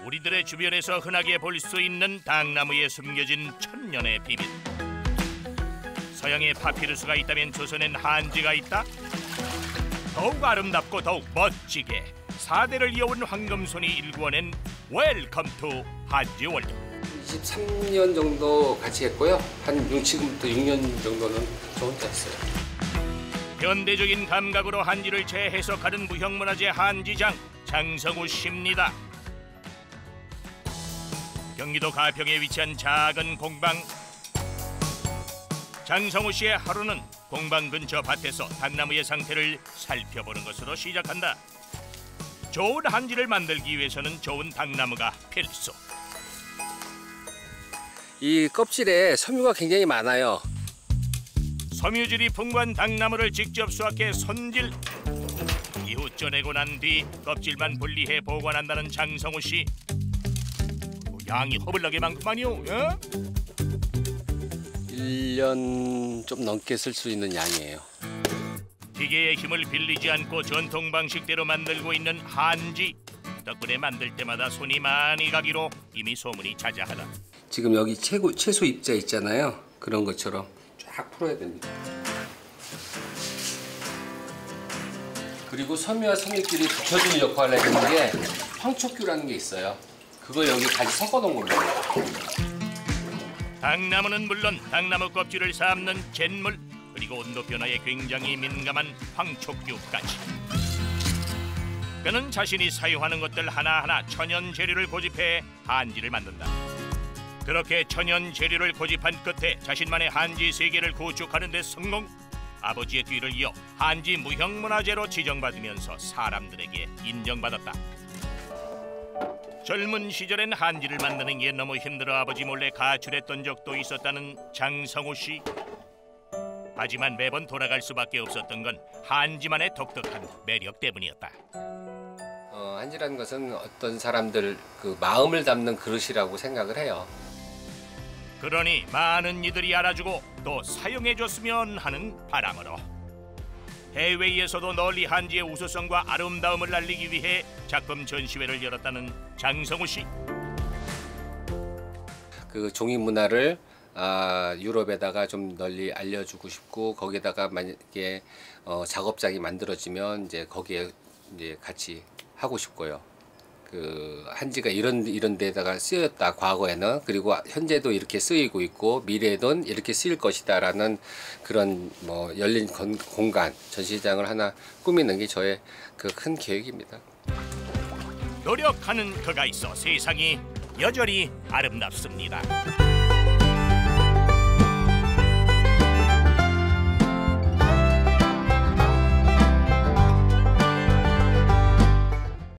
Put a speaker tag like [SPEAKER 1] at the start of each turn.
[SPEAKER 1] 우리들의 주변에서 흔하게 볼 수 있는 당나무에 숨겨진 천년의 비밀. 서양에 파피루스가 있다면 조선엔 한지가 있다. 더욱 아름답고 더욱 멋지게 4대를 이어온 황금손이 일구어낸 웰컴 투 한지월드.
[SPEAKER 2] 23년 정도 같이 했고요. 지금부터 6년 정도는 저 혼자 했어요.
[SPEAKER 1] 현대적인 감각으로 한지를 재해석하는 무형문화재 한지장 장성우 씨입니다. 경기도 가평에 위치한 작은 공방. 장성우 씨의 하루는 공방 근처 밭에서 당나무의 상태를 살펴보는 것으로 시작한다. 좋은 한지를 만들기 위해서는 좋은 당나무가 필수.
[SPEAKER 2] 이 껍질에 섬유가 굉장히 많아요.
[SPEAKER 1] 섬유질이 풍부한 당나무를 직접 수확해 손질. 이후 쪄내고 난 뒤 껍질만 분리해 보관한다는 장성우 씨. 양이 허블나게 많구만요. 예?
[SPEAKER 2] 1년 좀 넘게 쓸 수 있는 양이에요.
[SPEAKER 1] 기계의 힘을 빌리지 않고 전통 방식대로 만들고 있는 한지. 덕분에 만들 때마다 손이 많이 가기로 이미 소문이 자자하다.
[SPEAKER 2] 지금 여기 채소 입자 있잖아요. 그런 것처럼 쫙 풀어야 됩니다. 그리고 섬유와 섬유끼리 붙여주는 역할을 해주는 게 황촉규라는 게 있어요. 그걸 여기 같이 섞어 놓은 겁니다.
[SPEAKER 1] 당나무는 물론 당나무 껍질을 삶는 잿물, 그리고 온도 변화에 굉장히 민감한 황촉규까지. 그는 자신이 사용하는 것들 하나하나 천연 재료를 고집해 한지를 만든다. 그렇게 천연 재료를 고집한 끝에 자신만의 한지 세계를 구축하는 데 성공. 아버지의 뒤를 이어 한지 무형문화재로 지정받으면서 사람들에게 인정받았다. 젊은 시절엔 한지를 만드는 게 너무 힘들어 아버지 몰래 가출했던 적도 있었다는 장성우 씨. 하지만 매번 돌아갈 수밖에 없었던 건 한지만의 독특한 매력 때문이었다.
[SPEAKER 2] 한지라는 것은 어떤 사람들 그 마음을 담는 그릇이라고 생각을 해요.
[SPEAKER 1] 그러니 많은 이들이 알아주고 또 사용해줬으면 하는 바람으로 해외에서도 널리 한지의 우수성과 아름다움을 알리기 위해 작품 전시회를 열었다는 장성우 씨.
[SPEAKER 2] 그 종이 문화를 유럽에다가 좀 널리 알려주고 싶고, 거기에다가 만약에 작업장이 만들어지면 이제 거기에 이제 같이 하고 싶고요. 그 한지가 이런 데다가 쓰였다 과거에는, 그리고 현재도 이렇게 쓰이고 있고 미래에도 이렇게 쓰일 것이다라는 그런 열린 공간 전시장을 하나 꾸미는 게 저의 그 큰 계획입니다.
[SPEAKER 1] 노력하는 그가 있어 세상이 여전히 아름답습니다.